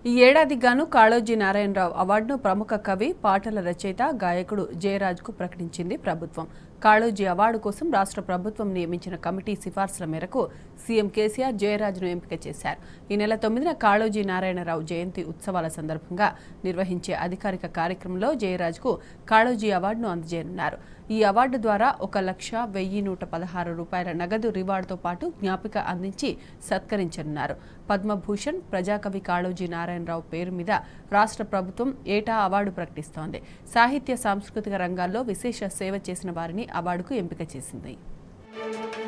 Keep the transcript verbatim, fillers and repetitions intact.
ఈ ఏడాది గాను కాళోజీ నారాయణరావు అవార్డును ప్రముఖ కవి, పాటల రచయిత, గాయకుడు జయరాజ్కు ప్రకటించింది ప్రభుత్వం. కాళోజీ అవార్డు కోసం రాష్ట్ర ప్రభుత్వం నియమించిన కమిటీ సిఫార్సుల మేరకు సీఎం కేసీఆర్ జయరాజ్ను ఎంపిక చేశారు. ఈ నెల తొమ్మిదిన కాళోజీ నారాయణరావు జయంతి ఉత్సవాల సందర్భంగా నిర్వహించే అధికారిక కార్యక్రమంలో జయరాజ్కు కాళోజీ అవార్డును అందజేయనున్నారు. ఈ అవార్డు ద్వారా ఒక లక్ష వెయ్యి నూట పదహారు రూపాయల నగదు రివార్డుతో పాటు జ్ఞాపిక అందించి సత్కరించనున్నారు. పద్మభూషణ్, ప్రజాకవి కాళోజీ నారాయణరావు పేరు మీద రాష్ట్ర ప్రభుత్వం ఏటా అవార్డు ప్రకటిస్తోంది. సాహిత్య, సాంస్కృతిక రంగాల్లో విశేష సేవ చేసిన వారిని అవార్డుకు ఎంపిక చేసింది.